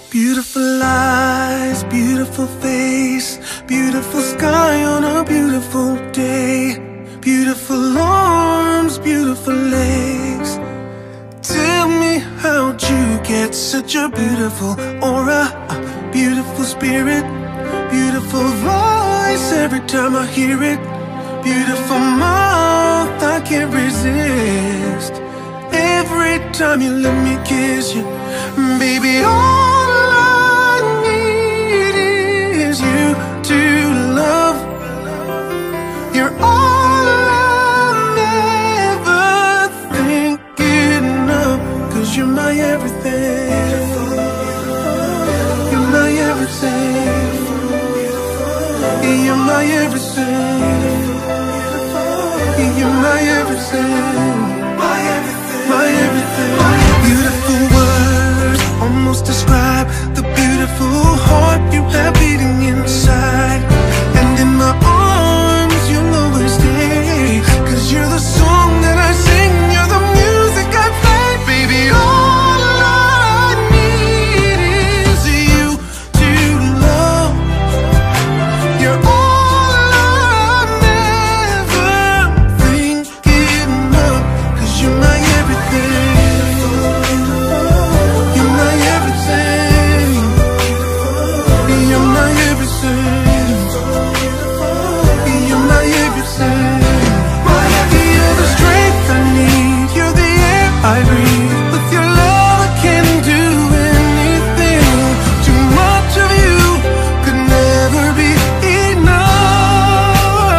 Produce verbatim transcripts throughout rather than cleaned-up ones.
Beautiful eyes, beautiful face, beautiful sky on a beautiful day, beautiful arms, beautiful legs. Tell me, how'd you get such a beautiful aura, a beautiful spirit, beautiful voice every time I hear it, beautiful mouth I can't resist. Every time you let me kiss you, baby, all I need is you to love. You're all I'm ever thinking of, 'cause you're my everything. You're my everything. You're my everything. You're my everything. My everything. My everything. Beautiful words almost describe the beautiful heart you have beating inside. And in my arms you'll always stay, 'cause you're the song that I sing, you're the music I play. Baby, all I need is you to love. You're all I'm ever thinking of, 'cause you're my everything. You're my everything. You're my everything. You're my everything. You're the strength I need, you're the air I breathe. With your love I can do anything. Too much of you could never be enough.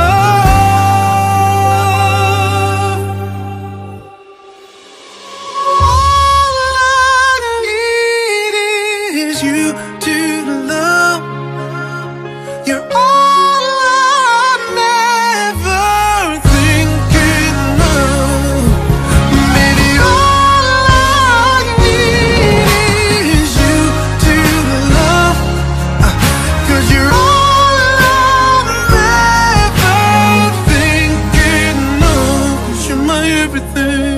All I need is you to love. You're all I'm ever thinking of. Baby, all I need is you to love. Uh, 'Cause you're all I'm ever thinking of. 'Cause you're my everything.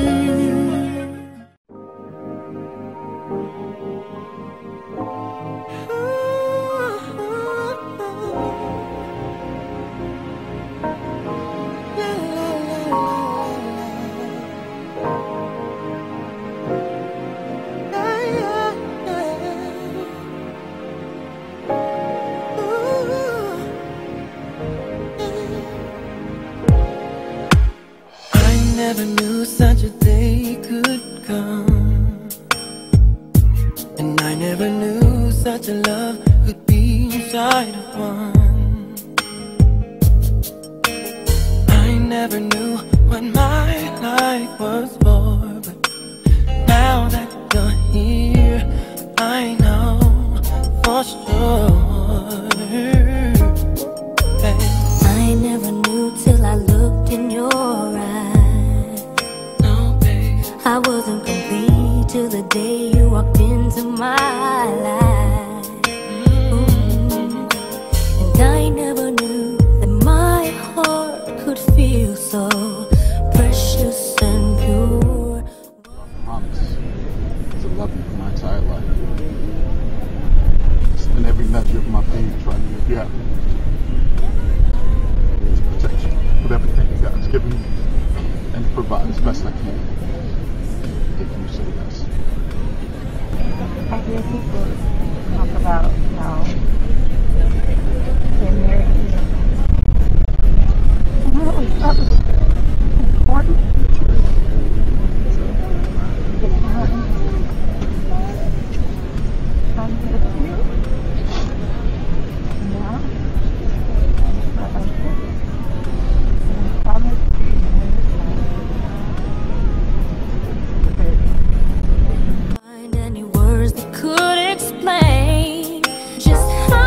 I never knew such a day could come, and I never knew such a love could be inside of one. I never knew what my life was for, but now that you're here, I know for sure. Hey. I never knew till I looked in your eyes. No, babe. I wasn't complete till the day you walked into my life. Mm. And I never knew that my heart could feel so precious and pure. I promise to love you for my entire life. Spend every measure of my being trying to make you happy. To protect you with everything God's given me, and to provide as best I can if you say yes. I hear people talk about how they're married. And I always thought it was important to get time, time with you. And now, my husband, and I promise to be on your side. Find any words that could explain just how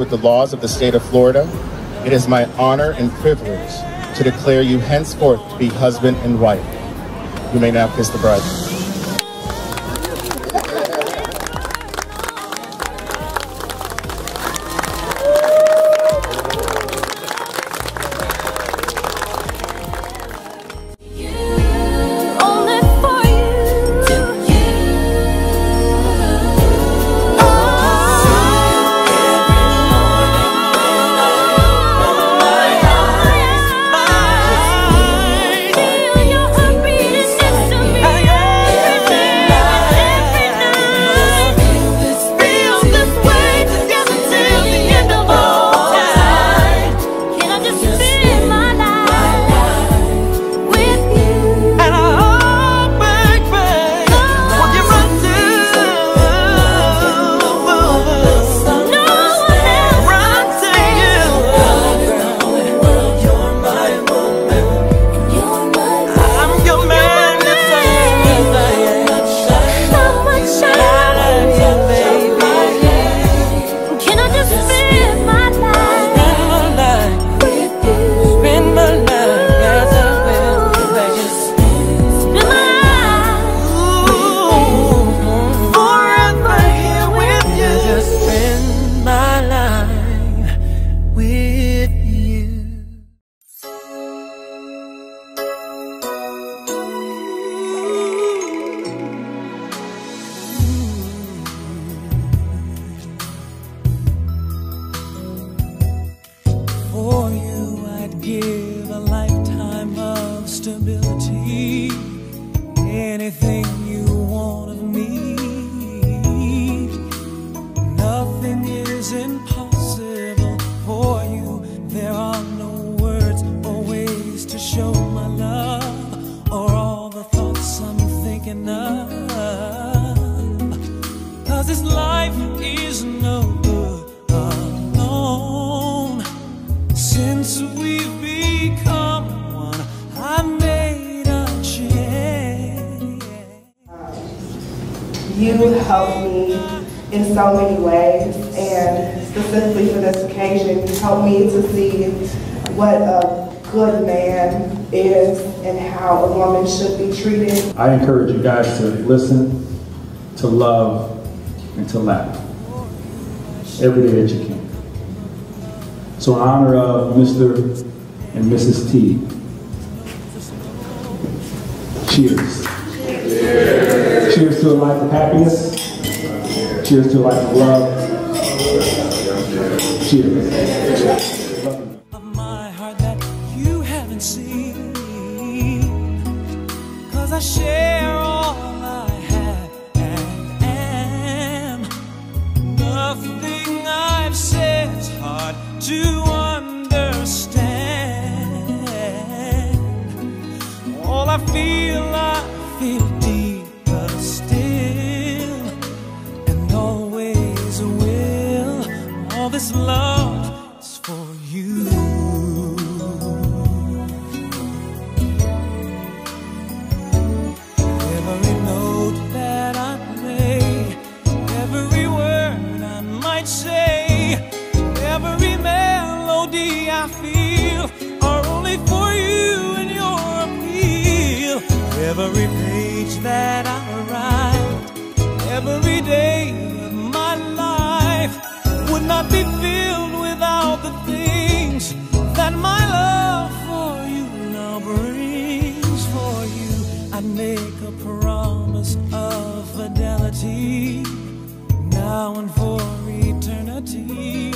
the laws of the state of Florida, it is my honor and privilege to declare you henceforth to be husband and wife. You may now kiss the bride. Anything you want of me, nothing is impossible for you. There are no words or ways to show my love, or all the thoughts I'm thinking of. 'Cause this life is no good alone. Since we've become one, I made a change. You helped me in so many ways, and specifically for this occasion, you helped me to see what a good man is and how a woman should be treated. I encourage you guys to listen, to love, and to laugh every day that you can. So in honor of Mister and Missus T, cheers. Cheers. Cheers to a life of happiness. Cheers to a life of love. Cheers. Of my heart that you haven't seen, 'cause I share all I have and am. Nothing I've said is hard to understand. All I feel, I feel deeper still, and always will. All this love is for you. Every note that I play, every word I might say, every melody I feel are only for you and your appeal. Every page that I write, every day of my life would not be filled without the things that my love for you now brings. For you, I make a promise of fidelity, now and for eternity.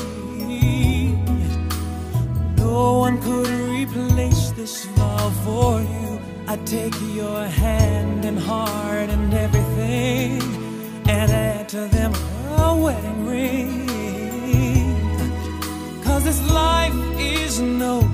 No one could replace this love for you. I take your hand and heart and everything, and add to them a wedding ring. 'Cause this life is no